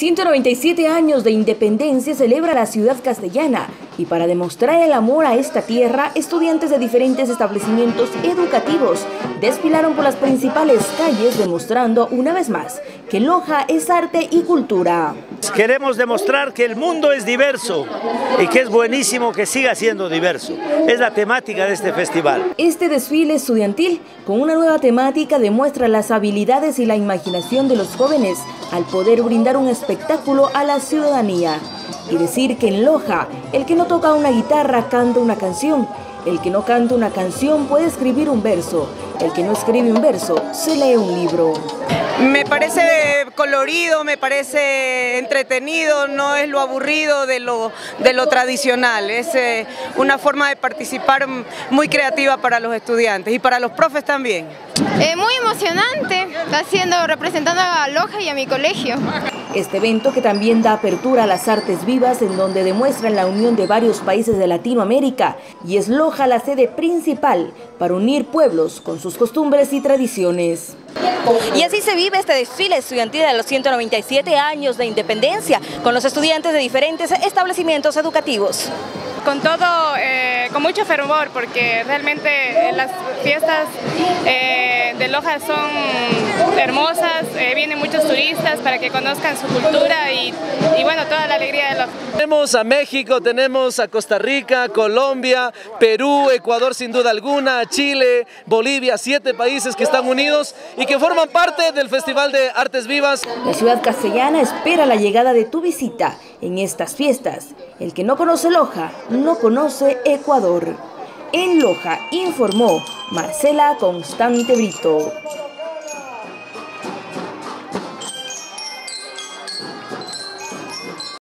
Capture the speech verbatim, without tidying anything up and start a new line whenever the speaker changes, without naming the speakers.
ciento noventa y siete años de independencia celebra la ciudad castellana y para demostrar el amor a esta tierra, estudiantes de diferentes establecimientos educativos desfilaron por las principales calles demostrando una vez más que Loja es arte y cultura.
Queremos demostrar que el mundo es diverso y que es buenísimo que siga siendo diverso. Es la temática de este festival.
Este desfile estudiantil con una nueva temática demuestra las habilidades y la imaginación de los jóvenes al poder brindar un espectáculo a la ciudadanía. Y decir que en Loja, el que no toca una guitarra canta una canción, el que no canta una canción puede escribir un verso, el que no escribe un verso se lee un libro.
Me parece colorido, me parece entretenido, no es lo aburrido de lo, de lo tradicional, es eh, una forma de participar muy creativa para los estudiantes y para los profes también.
Eh, muy emocionante, haciendo, representando a Loja y a mi colegio.
Este evento que también da apertura a las artes vivas en donde demuestran la unión de varios países de Latinoamérica y es Loja la sede principal para unir pueblos con sus costumbres y tradiciones.
Y así se vive este desfile estudiantil de los ciento noventa y siete años de independencia con los estudiantes de diferentes establecimientos educativos.
Con todo, eh, con mucho fervor, porque realmente las fiestas eh, de Loja son hermosas, eh, vienen muchos turistas para que conozcan su cultura y, y bueno, toda la alegría de Loja.
Tenemos a México, tenemos a Costa Rica, Colombia, Perú, Ecuador sin duda alguna, Chile, Bolivia, siete países que están unidos y que forman parte del Festival de Artes Vivas.
La ciudad castellana espera la llegada de tu visita en estas fiestas. El que no conoce Loja, no conoce Ecuador. En Loja informó Marcela Constante Brito.